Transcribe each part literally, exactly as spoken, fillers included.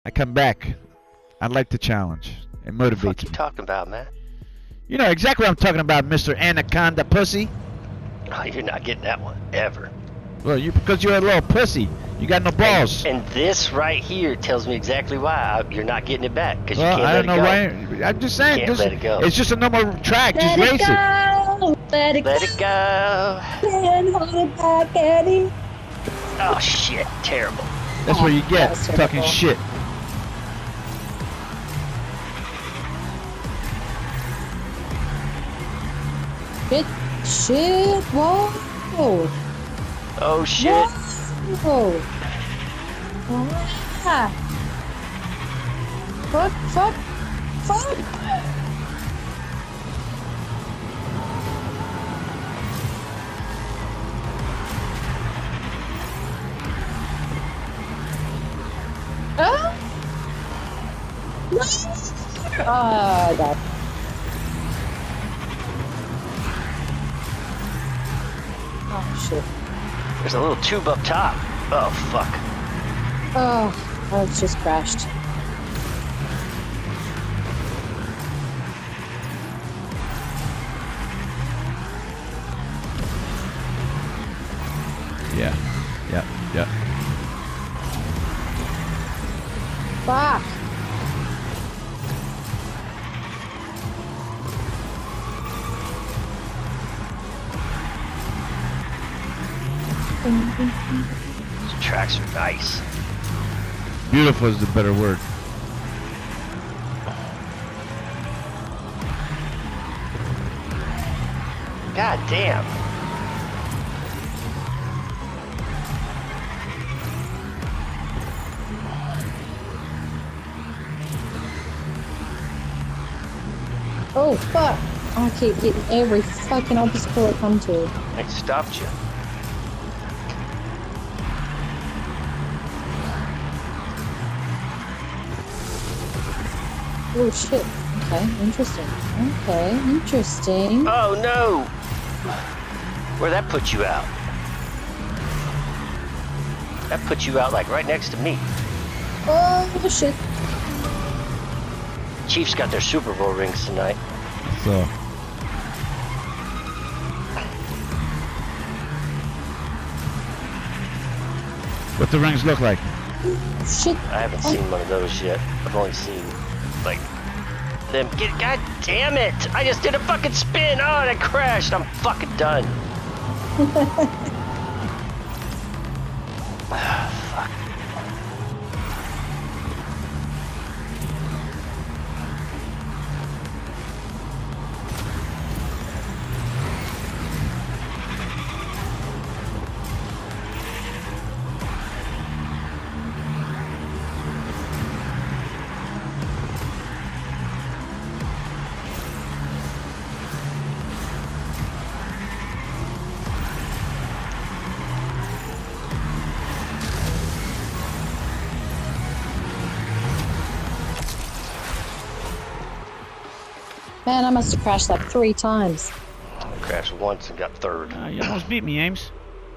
I come back. I like the challenge. It What the fuck motivates you me. talking about, man? You know exactly what I'm talking about, Mister Anaconda Pussy. Oh, you're not getting that one ever. Well, you because you're a little pussy. You got no balls. And, and this right here tells me exactly why I, you're not getting it back because Well, you can't I let don't it know go. why. I'm just saying. Can't Just, let it go. It's just a normal track. Let just it race it. go. Let it Let go. it go. Can't hold it back any. Oh shit! Terrible. That's Oh, what you that get. was Talking terrible. shit. Shit. Shit. Whoa. Oh shit! Whoa. Ah. Fuck. Fuck. Fuck. Oh. No. Oh, God. Oh, shit. There's a little tube up top. Oh fuck! Oh, I was just crashed. Yeah. Yep. Yep. Fuck. These tracks are nice. Beautiful is the better word. God damn! Oh, fuck. I keep getting every fucking obstacle I come to. I stopped you. Oh, shit. Okay, interesting. Okay, interesting. Oh no! Where'd that put you out? That put you out like right next to me. Oh, shit. Chiefs got their Super Bowl rings tonight. So. What the rings look like? Shit. I haven't seen one of those yet. I've only seen like them get. God damn it! I just did a fucking spin. Oh, and I crashed. I'm fucking done. Fuck. Man, I must have crashed like three times. I crashed once and got third. Uh, you almost beat me, Ames.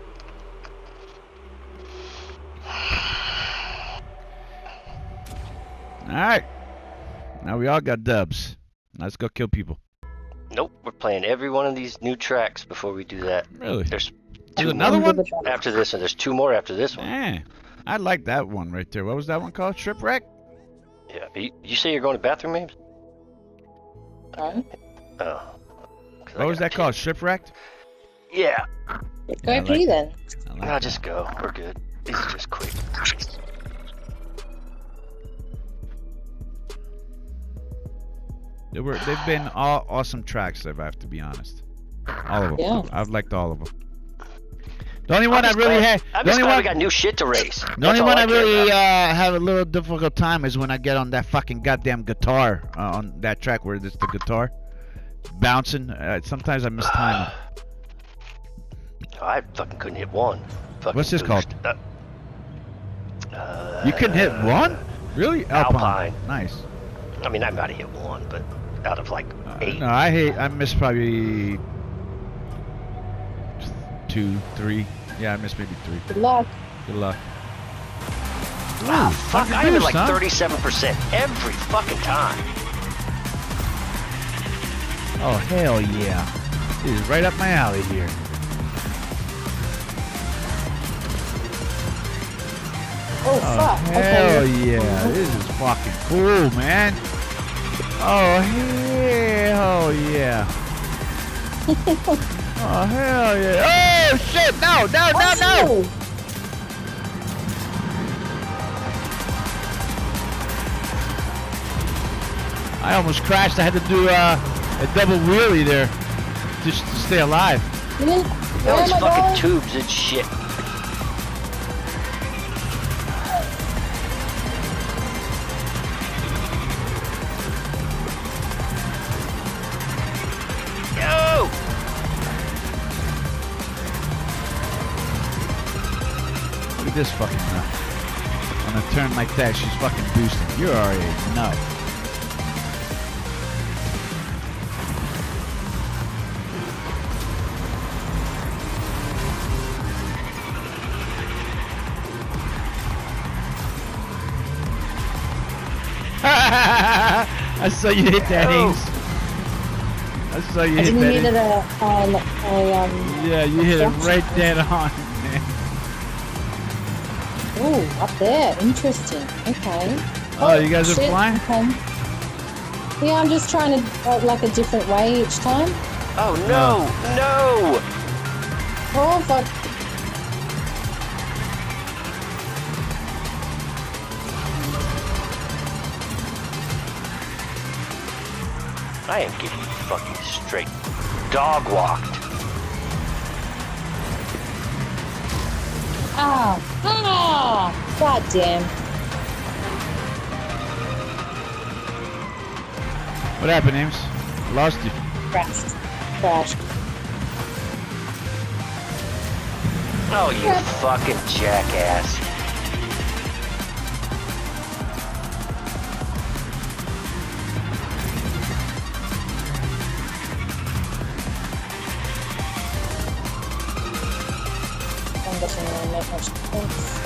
Alright. Now we all got dubs. Let's go kill people. Nope, we're playing every one of these new tracks before we do that. Really? There's There's two another more one? after this, and there's two more after this one. Eh. I like that one right there. What was that one called? Shipwreck? Yeah. You, you say you're going to bathroom, Ames? Right? Oh. What was that called? Shipwrecked? Yeah. Go I after like you then. I like No, that. just go. We're good. These are just quick. They were, they've been all awesome tracks, if I have to be honest. All of them. Yeah. I've liked all of them. The only one I just really glad- had, I'm the just only glad one, we got new shit to race. the That's only all one I care really about. uh, have a little difficult time is when I get on that fucking goddamn guitar uh, on that track where it's the guitar bouncing. Uh, sometimes I miss timing. I fucking couldn't hit one. Fucking What's this called? Uh, uh, You couldn't hit one? Really? Alpine. Nice. I mean, I might have hit one, but out of like Uh, eight. no, I hate. I missed probably two, three. Yeah, I missed maybe three. Good luck. Good luck. Ah, fuck, hundred I am at boost, like huh? thirty-seven percent every fucking time. Oh, hell yeah. This is right up my alley here. Oh, Oh, fuck. hell Okay. yeah. This is fucking cool, man. Oh, hell yeah. Oh, hell yeah. Oh, shit. No, no, no, no. Oh! I almost crashed. I had to do uh, a double wheelie there just to stay alive. You didn't- All oh these my fucking God. tubes and shit. Yo! Look at this fucking nut. On a turn like that, she's fucking boosting. You're already a nut. I saw you hit that, Oh. Ames. I saw you I hit didn't that. mean Ames. it a, um, a, um, Yeah, you hit it Gotcha. right dead on, man. ooh, up there. Interesting. Okay. Oh, you guys are shit. flying? Okay. Yeah, I'm just trying to, uh, like, a different way each time. Oh no, no! Oh, fuck. I am getting fucking straight dog walked. Ah. Ah. God damn. What happened, Ames? Lost you. Crashed. Crashed. Oh, you Yep. fucking jackass. I'm doesn't really make much sense.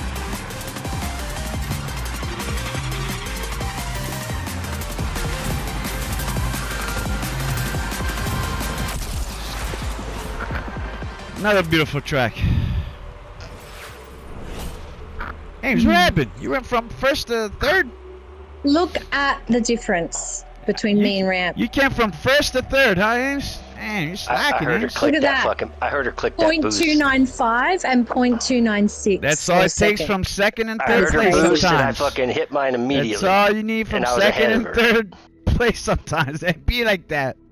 Another beautiful track. Ames, what happened? You went from first to third? Look at the difference between You- me and Ramp. You came from first to third, huh, Ames? Man, you're I, I slacking, heard her Ames. click Look that, at that. fucking. I heard her click that Point boost. two nine five and point two nine six. That's all it takes from second and I third heard her place boost and I sometimes. fucking hit mine immediately. That's all you need from and I was second ahead and of her. third place sometimes. It be like that.